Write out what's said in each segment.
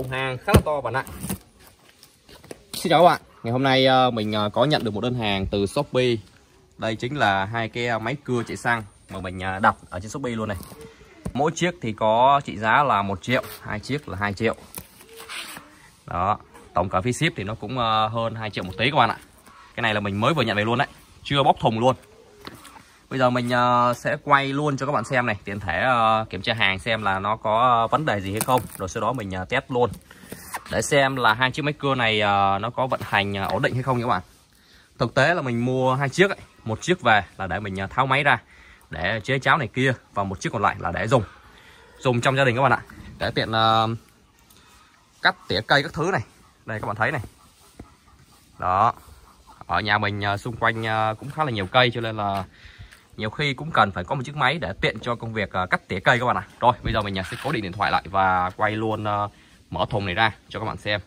thùng hàng khá là to và nặng. Xin chào các bạn, ngày hôm nay mình có nhận được một đơn hàng từ Shopee. Đây chính là hai cái máy cưa chạy xăng mà mình đặt ở trên Shopee luôn này. Mỗi chiếc thì có trị giá là 1 triệu, hai chiếc là 2 triệu. Đó, tổng cả phí ship thì nó cũng hơn 2 triệu một tí các bạn ạ. Cái này là mình mới vừa nhận về luôn đấy, chưa bóc thùng luôn. Bây giờ mình sẽ quay luôn cho các bạn xem này, tiện thể kiểm tra hàng xem là nó có vấn đề gì hay không, rồi sau đó mình test luôn để xem là hai chiếc máy cưa này nó có vận hành ổn định hay không các bạn. Thực tế là mình mua hai chiếc ấy, một chiếc về là để mình tháo máy ra để chế cháo này kia, và một chiếc còn lại là để dùng trong gia đình các bạn ạ, để tiện cắt tỉa cây các thứ này. Đây các bạn thấy này, đó, ở nhà mình xung quanh cũng khá là nhiều cây, cho nên là nhiều khi cũng cần phải có một chiếc máy để tiện cho công việc cắt tỉa cây các bạn ạ. Rồi bây giờ mình sẽ cố định điện thoại lại và quay luôn mở thùng này ra cho các bạn xem.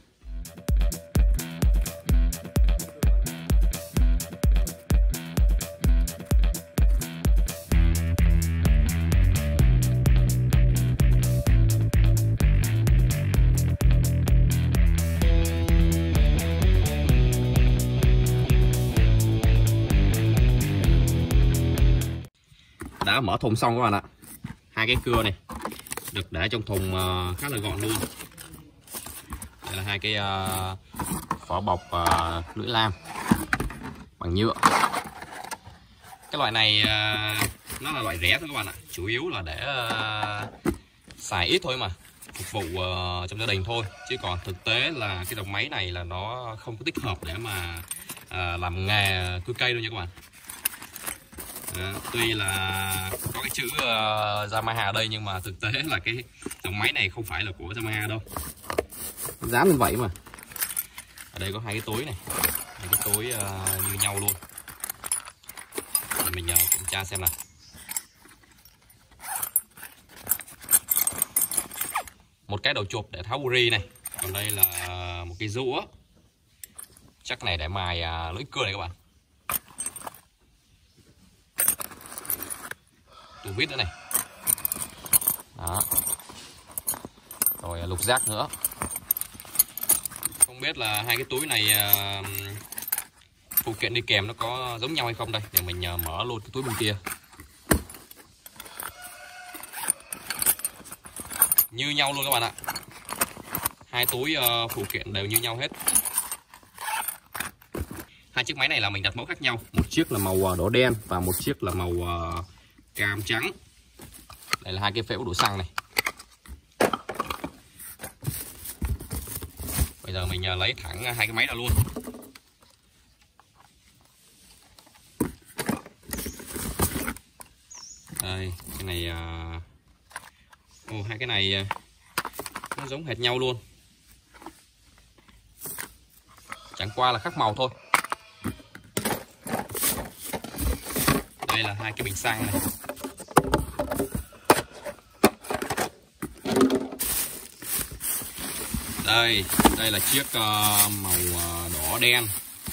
Đã mở thùng xong các bạn ạ. Hai cái cưa này được để trong thùng khá là gọn luôn. Đây là hai cái vỏ bọc lưỡi lam bằng nhựa. Cái loại này nó là loại rẻ thôi các bạn ạ, chủ yếu là để xài ít thôi mà, phục vụ trong gia đình thôi, chứ còn thực tế là cái dòng máy này là nó không có thích hợp để mà làm nghề cưa cây đâu nha các bạn. Tuy là có cái chữ Yamaha ở đây nhưng mà thực tế là cái dòng máy này không phải là của Yamaha đâu. Dán lên vậy mà. Ở đây có hai cái túi này, hai cái túi như nhau luôn. Để mình kiểm tra xem nào. Một cái đầu chụp để tháo buri này, còn đây là một cái rũa, chắc này để mài lưỡi cưa này các bạn. Tủ vít nữa này. Đó. Rồi lục giác nữa. Không biết là hai cái túi này phụ kiện đi kèm nó có giống nhau hay không đây, để mình mở luôn cái túi bên kia. Như nhau luôn các bạn ạ. Hai túi phụ kiện đều như nhau hết. Hai chiếc máy này là mình đặt mẫu khác nhau, một chiếc là màu đỏ đen và một chiếc là màu cam trắng. Đây là hai cái phễu đổ xăng này. Bây giờ mình lấy thẳng hai cái máy ra luôn. Đây, cái này hai cái này nó giống hệt nhau luôn, chẳng qua là khác màu thôi. Đây là hai cái bình xăng này. Đây là chiếc màu đỏ đen,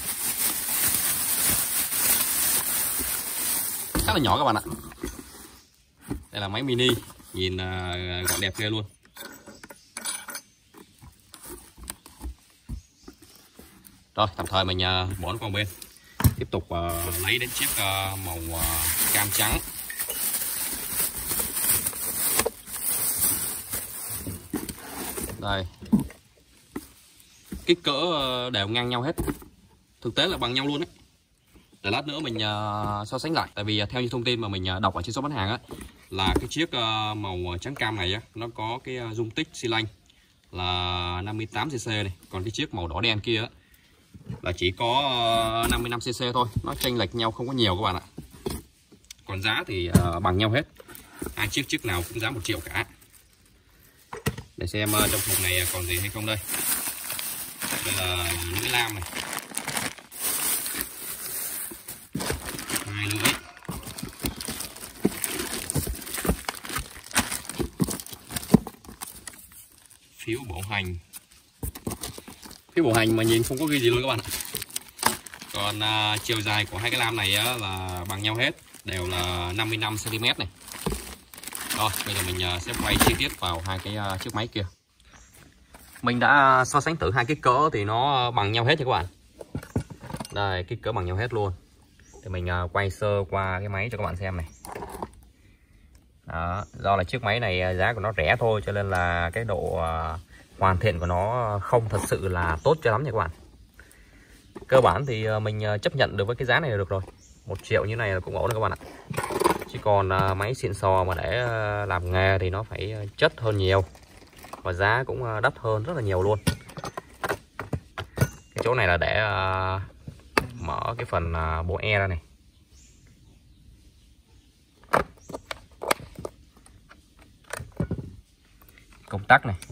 khá là nhỏ các bạn ạ. Đây là máy mini, nhìn gọn đẹp ghê luôn. Rồi tạm thời mình bỏ nó qua bên, tiếp tục lấy đến chiếc màu cam trắng. Đây, kích cỡ đều ngang nhau hết, thực tế là bằng nhau luôn đấy. Để lát nữa mình so sánh lại, tại vì theo như thông tin mà mình đọc ở trên shop bán hàng á, là cái chiếc màu trắng cam này á, nó có cái dung tích xi lanh là 58cc này, còn cái chiếc màu đỏ đen kia á, là chỉ có 55cc thôi, nó chênh lệch nhau không có nhiều các bạn ạ. Còn giá thì bằng nhau hết, hai chiếc nào cũng giá 1 triệu cả. Để xem trong thùng này còn gì hay không đây. Đây là lưỡi lam này, hai lưỡi. Phiếu bảo hành. Phiếu bảo hành mà nhìn không có ghi gì luôn các bạn ạ. Còn chiều dài của hai cái lam này á, là bằng nhau hết, đều là 55cm này. Rồi bây giờ mình sẽ quay chi tiết vào hai cái chiếc máy kia. Mình đã so sánh thử hai kích cỡ thì nó bằng nhau hết nha các bạn. Đây, kích cỡ bằng nhau hết luôn. Thì mình quay sơ qua cái máy cho các bạn xem này. Đó, do là chiếc máy này giá của nó rẻ thôi cho nên là cái độ hoàn thiện của nó không thật sự là tốt cho lắm nha các bạn. Cơ bản thì mình chấp nhận được với cái giá này là được rồi. 1 triệu như này là cũng ổn rồi các bạn ạ. Chứ còn máy xịn sò mà để làm nghề thì nó phải chất hơn nhiều. Và giá cũng đắt hơn rất là nhiều luôn. Cái chỗ này là để mở cái phần bộ e ra này. Công tắc này,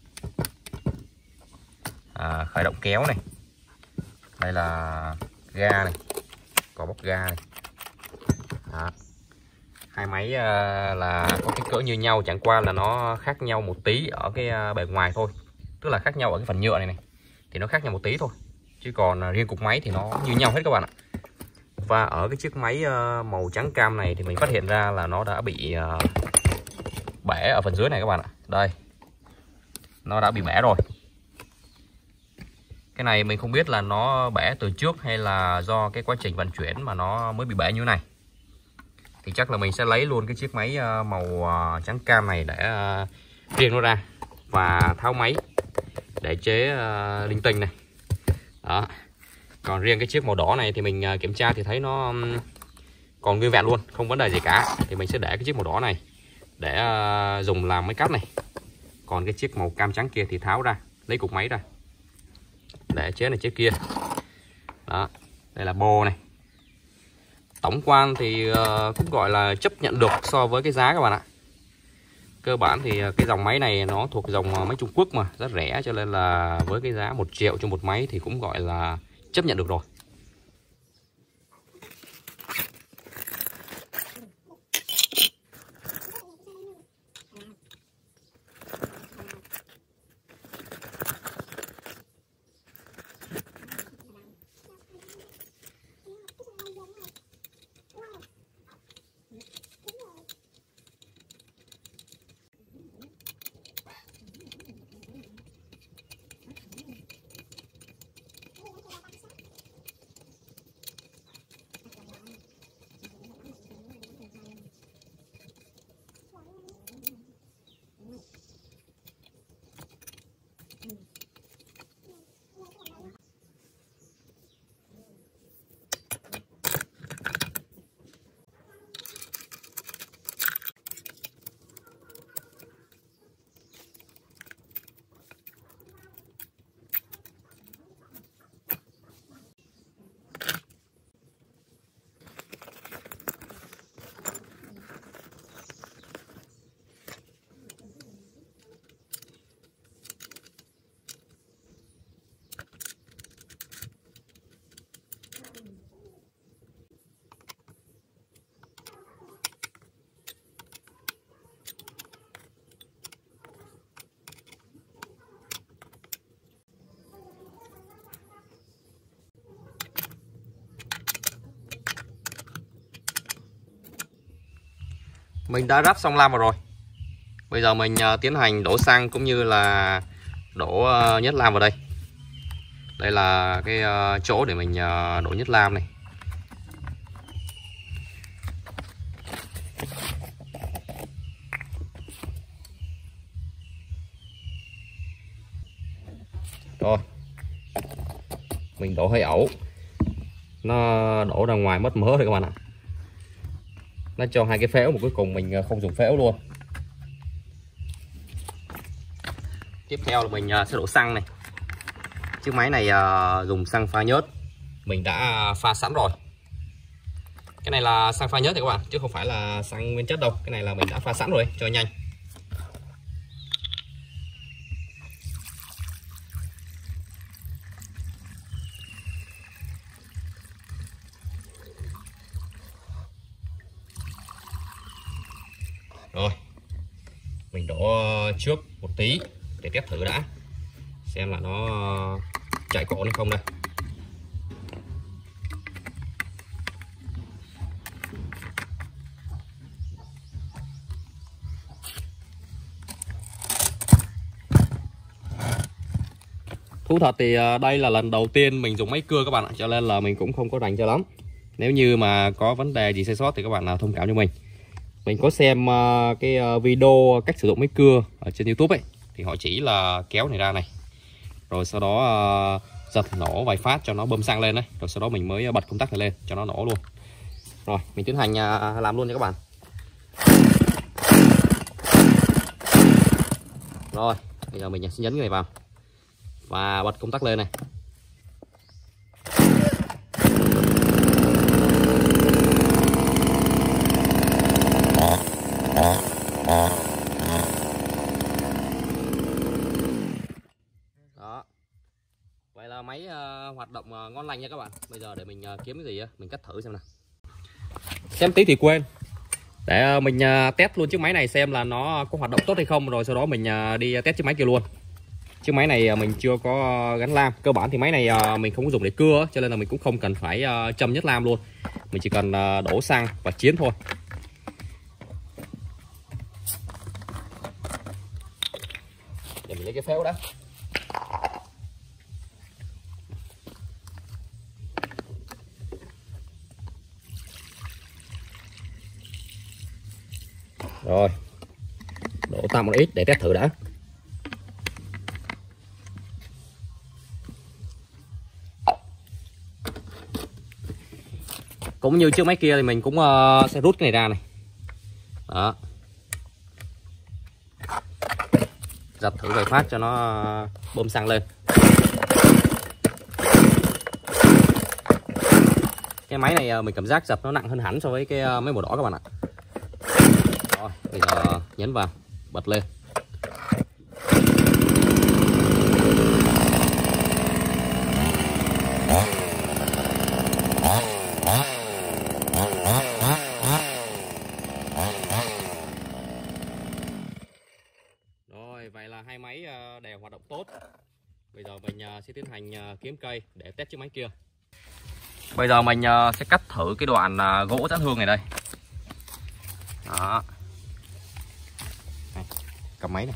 khởi động kéo này, đây là ga này, có bóc ga này. Đó. Hai máy là có kích cỡ như nhau, chẳng qua là nó khác nhau một tí ở cái bề ngoài thôi, tức là khác nhau ở cái phần nhựa này thì nó khác nhau một tí thôi, chứ còn riêng cục máy thì nó như nhau hết các bạn ạ. Và ở cái chiếc máy màu trắng cam này thì mình phát hiện ra là nó đã bị bể ở phần dưới này các bạn ạ. Đây, nó đã bị bể rồi. Cái này mình không biết là nó bể từ trước hay là do cái quá trình vận chuyển mà nó mới bị bể như thế này. Thì chắc là mình sẽ lấy luôn cái chiếc máy màu trắng cam này để riêng nó ra và tháo máy để chế linh tinh này. Đó. Còn riêng cái chiếc màu đỏ này thì mình kiểm tra thì thấy nó còn nguyên vẹn luôn, không vấn đề gì cả. Thì mình sẽ để cái chiếc màu đỏ này để dùng làm máy cắt này. Còn cái chiếc màu cam trắng kia thì tháo ra, lấy cục máy ra để chế này chế kia. Đó, đây là bô này. Tổng quan thì cũng gọi là chấp nhận được so với cái giá các bạn ạ. Cơ bản thì cái dòng máy này nó thuộc dòng máy Trung Quốc mà, rất rẻ, cho nên là với cái giá 1 triệu cho một máy thì cũng gọi là chấp nhận được rồi. Mình đã ráp xong lam vào rồi. Bây giờ mình tiến hành đổ xăng cũng như là đổ nhất lam vào đây. Đây là cái chỗ để mình đổ nhất lam này. Rồi, mình đổ hơi ẩu, nó đổ ra ngoài mất mớ rồi các bạn ạ. Nó cho hai cái phễu mà cuối cùng mình không dùng phễu luôn. Tiếp theo là mình sẽ đổ xăng này. Chiếc máy này dùng xăng pha nhớt, mình đã pha sẵn rồi. Cái này là xăng pha nhớt thì các bạn, chứ không phải là xăng nguyên chất đâu. Cái này là mình đã pha sẵn rồi cho nhanh. Rồi, mình đổ trước một tí để test thử đã, xem là nó chạy có ổn hay không đây. Thú thật thì đây là lần đầu tiên mình dùng máy cưa các bạn ạ, cho nên là mình cũng không có rành cho lắm. Nếu như mà có vấn đề gì sai sót thì các bạn thông cảm cho mình. Mình có xem cái video cách sử dụng máy cưa ở trên YouTube ấy, thì họ chỉ là kéo này ra này, rồi sau đó giật nổ vài phát cho nó bơm xăng lên đấy, rồi sau đó mình mới bật công tắc này lên cho nó nổ luôn. Rồi mình tiến hành làm luôn nha các bạn. Rồi bây giờ mình sẽ nhấn cái này vào và bật công tắc lên này. Đó. Vậy là máy hoạt động ngon lành nha các bạn. Bây giờ để mình kiếm cái gì mình cắt thử xem nào. Xem tí thì quên. Để mình test luôn chiếc máy này xem là nó có hoạt động tốt hay không, rồi sau đó mình đi test chiếc máy kia luôn. Chiếc máy này mình chưa có gắn lam. Cơ bản thì máy này mình không có dùng để cưa, cho nên là mình cũng không cần phải châm nhất lam luôn. Mình chỉ cần đổ xăng và chiến thôi. Để mình lấy cái phễu đã. Rồi, đổ tạm một ít để test thử đã. Cũng như chiếc máy kia thì mình cũng sẽ rút cái này ra này. Đó. Giật thử vài phát cho nó bơm xăng lên. Cái máy này mình cảm giác giật nó nặng hơn hẳn so với cái máy màu đỏ các bạn ạ. Rồi, bây giờ nhấn vào, bật lên. Rồi, vậy là hai máy đều hoạt động tốt. Bây giờ mình sẽ tiến hành kiếm cây để test chiếc máy kia. Bây giờ mình sẽ cắt thử cái đoạn gỗ chát hương này đây. Đó. Đây, cầm máy này.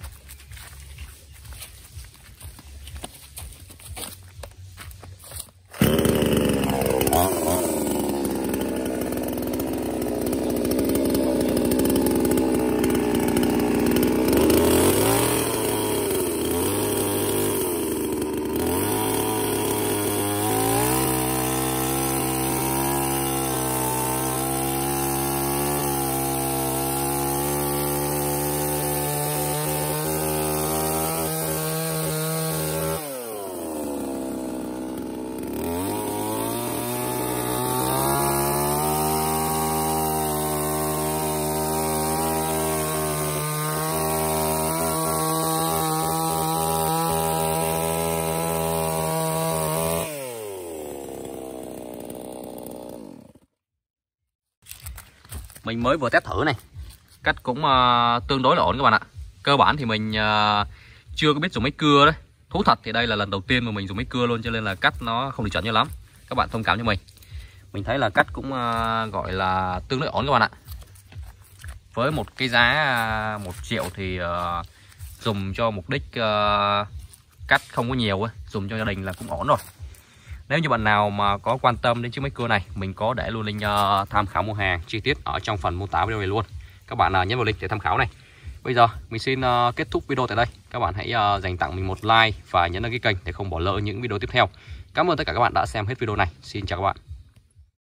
Mình mới vừa test thử này, cắt cũng tương đối là ổn các bạn ạ. Cơ bản thì mình chưa có biết dùng máy cưa đấy. Thú thật thì đây là lần đầu tiên mà mình dùng máy cưa luôn, cho nên là cắt nó không được chuẩn cho lắm. Các bạn thông cảm cho mình. Mình thấy là cắt cũng gọi là tương đối ổn các bạn ạ. Với một cái giá 1 triệu thì dùng cho mục đích cắt không có nhiều, dùng cho gia đình là cũng ổn rồi. Nếu như bạn nào mà có quan tâm đến chiếc máy cưa này, mình có để luôn link tham khảo mua hàng chi tiết ở trong phần mô tả video này luôn. Các bạn nhấn vào link để tham khảo này. Bây giờ mình xin kết thúc video tại đây. Các bạn hãy dành tặng mình một like và nhấn đăng ký kênh để không bỏ lỡ những video tiếp theo. Cảm ơn tất cả các bạn đã xem hết video này. Xin chào các bạn.